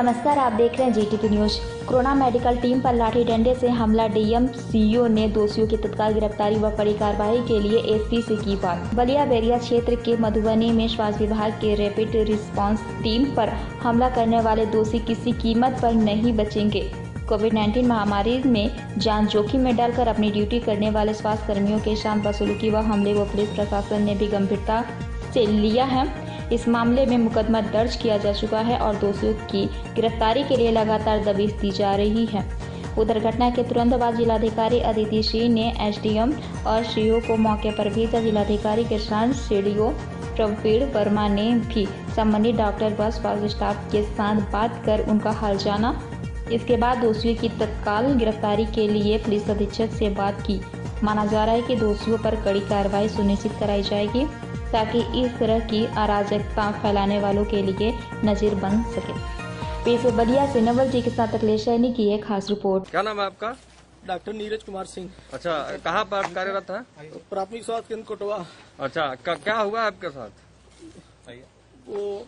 नमस्कार, आप देख रहे हैं GTP news. Corona medical team पर लाठी डंडे से हमला, डीएम सीईओ ने दोषियों की तत्काल गिरफ्तारी व कड़ी कार्रवाई के लिए एसपी से की बात। बलिया बैरिया क्षेत्र के मधुबनी में स्वास्थ्य विभाग के रैपिड रिस्पांस टीम पर हमला करने वाले दोषी किसी कीमत पर नहीं बचेंगे। कोविड-19 महामारी में जान जोखिम में डालकर अपनी ड्यूटी करने वाले स्वास्थ्य कर्मियों के साथ बदसलूकी व हमले को पुलिस प्रशासन ने भी गंभीरता से लिया है। इस मामले में मुकदमा दर्ज किया जा चुका है और दोषियों की गिरफ्तारी के लिए लगातार दबिश दी जा रही है। उधर घटना के तुरंत बाद जिलाधिकारी अदिति सिंह ने एसडीएम और सीओ को मौके पर भेजा। जिलाधिकारी के साथ सीडीओ प्रवीण वर्मा ने भी संबंधित डॉक्टर व स्वास्थ्य स्टाफ के साथ बात कर उनका हाल जाना। इसके बाद दोषियों की तत्काल गिरफ्तारी के लिए पुलिस अधीक्षक से बात की। माना जा रहा है कि दोषियों पर कड़ी कार्रवाई सुनिश्चित कराई जाएगी ताकि इस तरह की अराजकता फैलाने वालों के लिए नजीर बन सके। पेश बलिया से नवल जी के साथ अखिलेश सैनी की एक खास रिपोर्ट। क्या नाम है आपका? डॉक्टर नीरज कुमार सिंह। अच्छा, कहाँ पर कार्यरत है? प्राथमिक स्वास्थ्य केंद्र कोटवा। अच्छा, क्या हुआ आपके साथ? वो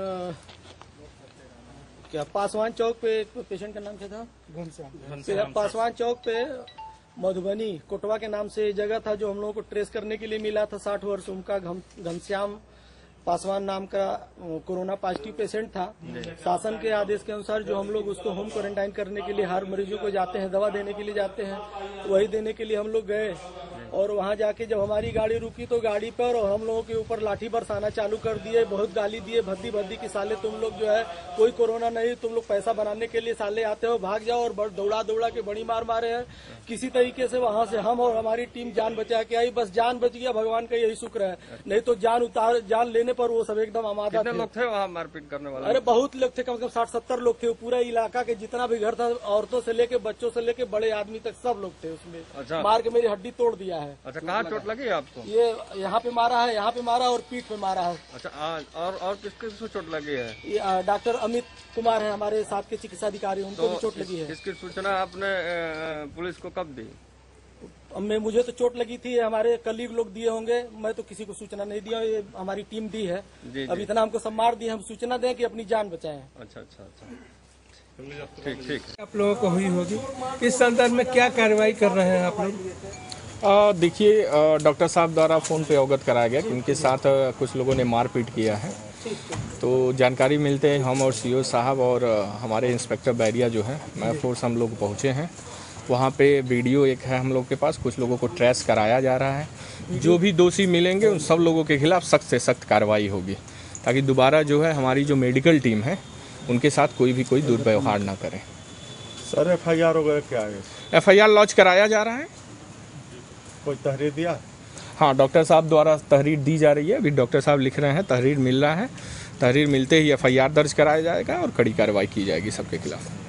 क्या पासवान चौक पे पेशेंट का नाम क्या था? घनश्याम। पासवान चौक पे मधुबनी कोटवा के नाम से जगह था जो हम लोगों को ट्रेस करने के लिए मिला था। 60 वर्ष उनका घनश्याम पासवान नाम का कोरोना पॉजिटिव पेशेंट था। शासन के आदेश के अनुसार जो हम लोग उसको होम क्वारंटाइन करने के लिए हर मरीजों को जाते हैं, दवा देने के लिए जाते हैं, वही देने के लिए हम लोग गए और वहां जाके जब हमारी गाड़ी रुकी तो गाड़ी पर और हम लोगों के ऊपर लाठी बरसाना चालू कर दिए। बहुत गाली दिए, भद्दी की साले तुम लोग जो है कोई कोरोना नहीं, तुम लोग पैसा बनाने के लिए साले आते हो, भाग जाओ। और दौड़ा के बड़ी मार मारे हैं। किसी तरीके से वहां से हम और हमारी टीम जान बचा के आई। बस जान बच गया, भगवान का यही शुक्र है, नहीं तो जान लेने पर वो सब एकदम आमादा थे। लोग थे वहाँ मारपीट करने वाले? अरे बहुत लोग थे, कम से कम 60-70 लोग थे। पूरा इलाका के जितना भी घर था, औरतों से लेके बच्चों से लेके बड़े आदमी तक सब लोग थे उसमें। अच्छा। मार के मेरी हड्डी तोड़ दिया है। अच्छा, कहाँ चोट लगी आपको? ये यहाँ पे मारा है, यहाँ पे मारा और पीठ पे मारा है। अच्छा, और किसको चोट लगी है? ये डॉक्टर अमित कुमार है हमारे साथ के चिकित्सा अधिकारी, उनको भी चोट लगी है। इसकी सूचना आपने पुलिस को कब दी? मुझे तो चोट लगी थी, हमारे कलीग लोग दिए होंगे, मैं तो किसी को सूचना नहीं दिया। ये हमारी टीम दी है। अब इतना हमको सम्मान दिए, हम सूचना दें कि अपनी जान बचाएं। अच्छा, ठीक। आप लोगों को हुई होगी, इस संदर्भ में क्या कार्रवाई कर रहे हैं आप लोग? देखिए, डॉक्टर साहब द्वारा फ़ोन पे अवगत कराया गया कि उनके साथ कुछ लोगों ने मारपीट किया है। तो जानकारी मिलते हैं हम और सीओ साहब और हमारे इंस्पेक्टर बैरिया जो है मैं फोर्स हम लोग पहुँचे हैं। वहाँ पे वीडियो एक है हम लोग के पास, कुछ लोगों को ट्रेस कराया जा रहा है। जो भी दोषी मिलेंगे उन सब लोगों के खिलाफ सख्त से सख्त कार्रवाई होगी ताकि दोबारा जो है हमारी जो मेडिकल टीम है उनके साथ कोई दुर्व्यवहार ना करे। सर FIR वगैरह क्या है? FIR लॉन्च कराया जा रहा है। कोई तहरीर दिया? हाँ, डॉक्टर साहब द्वारा तहरीर दी जा रही है। अभी डॉक्टर साहब लिख रहे हैं, तहरीर मिल रहा है। तहरीर मिलते ही FIR दर्ज कराया जाएगा और कड़ी कार्रवाई की जाएगी सबके खिलाफ।